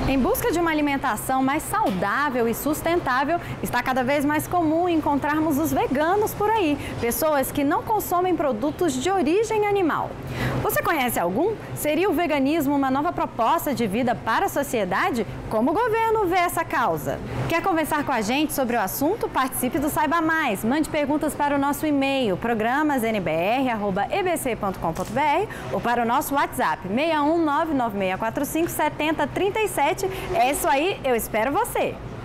Em busca de uma alimentação mais saudável e sustentável, está cada vez mais comum encontrarmos os veganos por aí, pessoas que não consomem produtos de origem animal. Você conhece algum? Seria o veganismo uma nova proposta de vida para a sociedade? Como o governo vê essa causa? Quer conversar com a gente sobre o assunto? Participe do Saiba Mais. Mande perguntas para o nosso e-mail, programasnbr@ebc.com.br ou para o nosso WhatsApp, 61996457037. É isso aí, eu espero você!